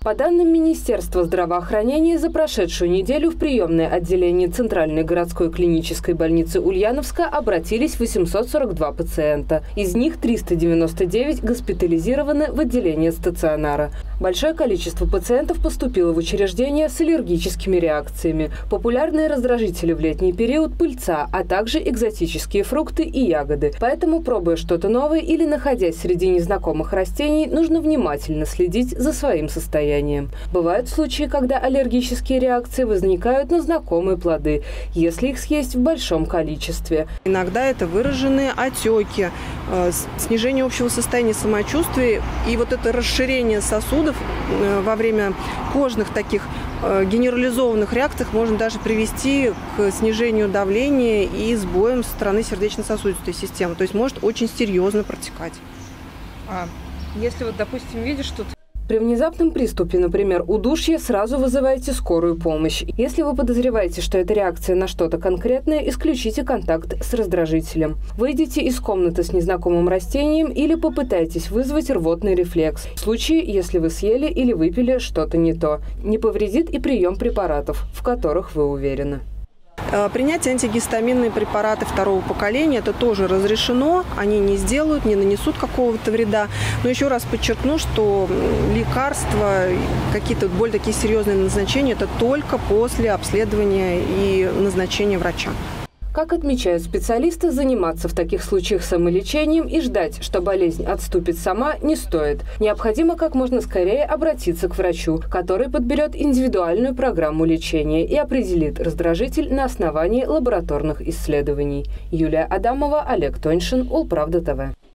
По данным Министерства здравоохранения, за прошедшую неделю в приемное отделение Центральной городской клинической больницы Ульяновска обратились 842 пациента. Из них 399 госпитализированы в отделение стационара. Большое количество пациентов поступило в учреждения с аллергическими реакциями. Популярные раздражители в летний период – пыльца, а также экзотические фрукты и ягоды. Поэтому, пробуя что-то новое или находясь среди незнакомых растений, нужно внимательно следить за своим состоянием. Бывают случаи, когда аллергические реакции возникают на знакомые плоды, если их съесть в большом количестве. Иногда это выраженные отеки, снижение общего состояния самочувствия и вот это расширение сосудов во время кожных таких генерализованных реакций может даже привести к снижению давления и сбоям со стороны сердечно-сосудистой системы. То есть может очень серьезно протекать. Если вот, допустим, видишь тут... При внезапном приступе, например, удушья, сразу вызывайте скорую помощь. Если вы подозреваете, что это реакция на что-то конкретное, исключите контакт с раздражителем. Выйдите из комнаты с незнакомым растением или попытайтесь вызвать рвотный рефлекс. В случае, если вы съели или выпили что-то не то. Не повредит и прием препаратов, в которых вы уверены. Принять антигистаминные препараты второго поколения – это тоже разрешено. Они не сделают, не нанесут какого-то вреда. Но еще раз подчеркну, что лекарства, какие-то более такие серьезные назначения – это только после обследования и назначения врача. Как отмечают специалисты, заниматься в таких случаях самолечением и ждать, что болезнь отступит сама, не стоит. Необходимо как можно скорее обратиться к врачу, который подберет индивидуальную программу лечения и определит раздражитель на основании лабораторных исследований. Юлия Адамова, Олег Тоньшин, Улправда ТВ.